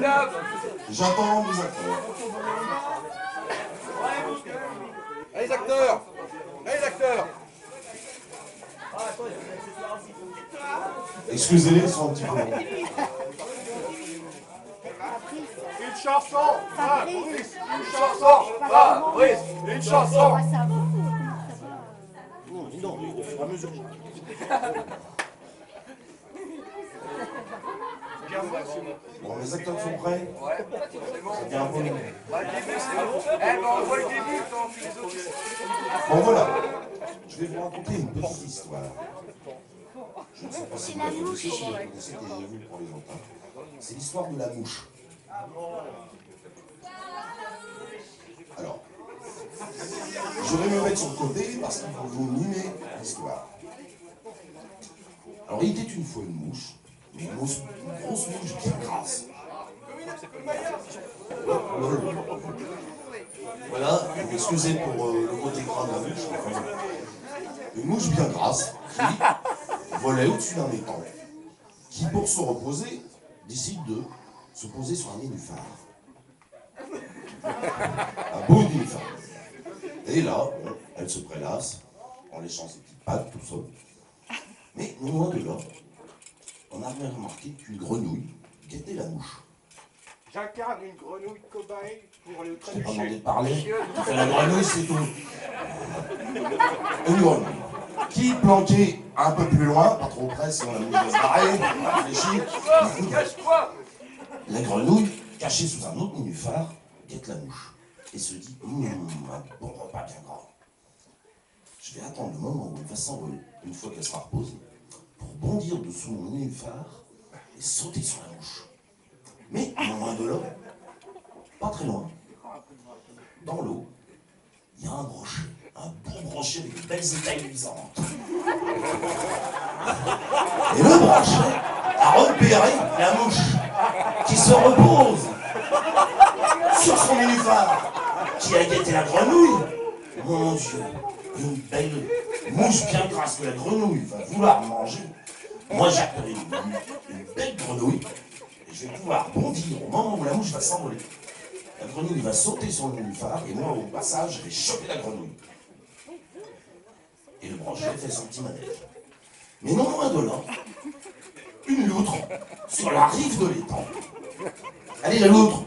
J'attends mes acteurs. Allez les acteurs! Allez les acteurs! Excusez-les, ils sont un petit peu longs. Une chanson! Fabrice! Une chanson! Fabrice! Une chanson! Ça va? Non, dis donc, au fur et à mesure. Bon, les acteurs sont prêts? C'était un peu long. On voit le début quand tu les autres. Bon, voilà. Je vais vous raconter une petite histoire. Je ne sais pas si vous la connaissez, si vous la connaissez, déjà vu pour les autres. Hein. C'est l'histoire de la mouche. Alors, je vais me mettre sur le côté parce qu'il faut vous mimer l'histoire. Alors, il était une fois une mouche, mais une grosse mouche bien grasse. Voilà, excusez pour le côté gras de la mouche. Enfin, une mouche bien grasse qui volait au-dessus d'un étang, qui pour se reposer décide de se poser sur un nénuphar. Un beau nénuphar. Et là, bon, elle se prélasse en léchant ses petites pattes tout seul. Mais non loin de là, on a bien remarqué qu'une grenouille guettait la mouche. J'incarne une grenouille cobaye pour le Je t'ai pas demandé de trébucher. parler. C'est la grenouille, c'est tout. Une grenouille qui, planquée un peu plus loin, pas trop près si on a mis de se barrer, on réfléchit. Cache-toi! La grenouille, cachée sous un autre nénuphar, guette la mouche et se dit un bon repas bien gras. Je vais attendre le moment où elle va s'envoler, une fois qu'elle sera reposée, pour bondir dessous mon nénuphar et sauter sur la mouche. Mais non loin de là, pas très loin, dans l'eau, il y a un brochet, un beau brochet avec de belles écailles luisantes. Et le brochet a repéré la mouche qui se repose sur son nénuphar, qui a guetté la grenouille. Mon Dieu, une belle mouche bien grasse que la grenouille va vouloir manger. Moi, j'ai appelé une belle grenouille et je vais pouvoir bondir au moment où la mouche va s'envoler. La grenouille va sauter sur le nénuphar et moi, au passage, je vais choper la grenouille. Et le brochet fait son petit manège. Mais non loin de là, une loutre sur la rive de l'étang. Allez, la loutre!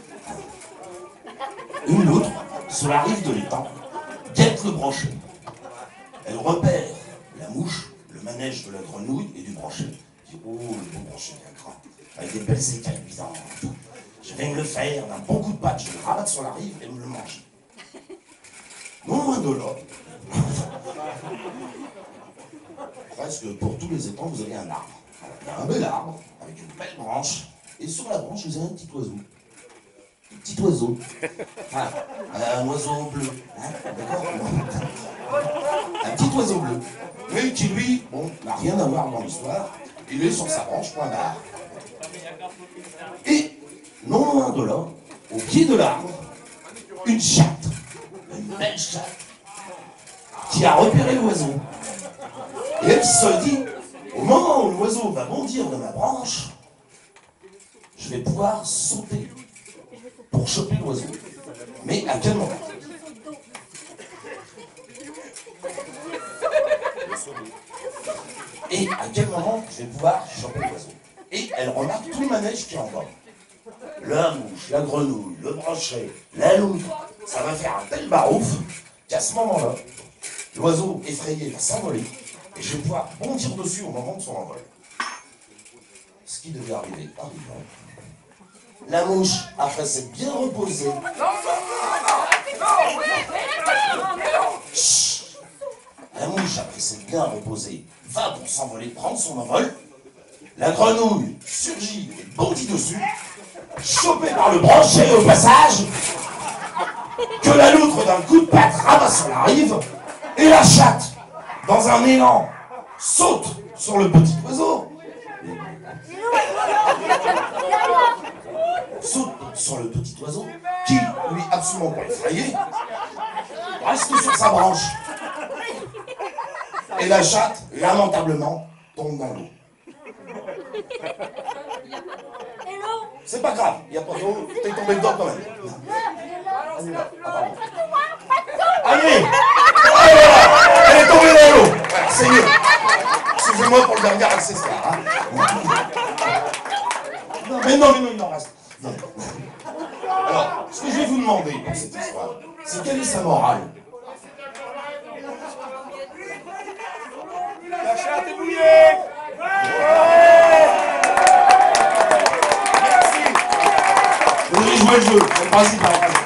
Une loutre sur la rive de l'étang guette le brochet. Elle repère la mouche, le manège de la grenouille et du brochet. Elle dit oh, le beau brochet bien gras, avec des belles écailles luisantes. Je vais me le faire d'un bon coup de patte, je vais le rabattre sur la rive et me le manger. Non loin de là, presque pour tous les étangs, vous avez un arbre. Il y a un bel arbre avec une belle branche, et sur la branche, vous avez un petit oiseau. Un petit oiseau. Enfin, un oiseau bleu. Hein, d'accord? Un petit oiseau bleu. Mais qui, lui, bon, n'a rien à voir dans l'histoire. Il est sur sa branche, point barre. Et, non loin de là, au pied de l'arbre, une chatte. Une belle chatte. Qui a repéré l'oiseau. Et elle se dit, au moment où l'oiseau va bondir de ma branche, je vais pouvoir sauter pour choper l'oiseau. Mais à quel moment? Et à quel moment je vais pouvoir choper l'oiseau? Et elle remarque tout le manège qui est en bas. La mouche, la grenouille, le brochet, la loutre. Ça va faire un tel barouf qu'à ce moment-là, l'oiseau effrayé va s'envoler et je vais pouvoir bondir dessus au moment de son envol. Ce qui devait arriver arriva. La mouche, après s'être bien reposée, chut, la mouche, après s'être bien reposée, va pour s'envoler, prendre son envol. La grenouille surgit et bondit dessus, chopée par le brochet au passage, que la loutre d'un coup de patte ramasse sur la rive, et la chatte, dans un élan, saute sur le petit oiseau. Saute sur le petit oiseau, qui, lui, absolument pas effrayé, reste sur sa branche. Et la chatte, lamentablement, tombe dans l'eau. C'est pas grave, il n'y a pas d'eau, t'es tombé dedans quand même. On y va. Ah, pardon. Allez! Oh là là! Elle est tombée dans l'eau! Voilà, c'est mieux. Excusez-moi pour le dernier accessoire. Hein. Non, mais non, il en reste. Non. Alors, ce que je vais vous demander dans cette histoire, c'est quelle est sa morale? La chatte est mouillée. Vous devez jouer le jeu, c'est le principal.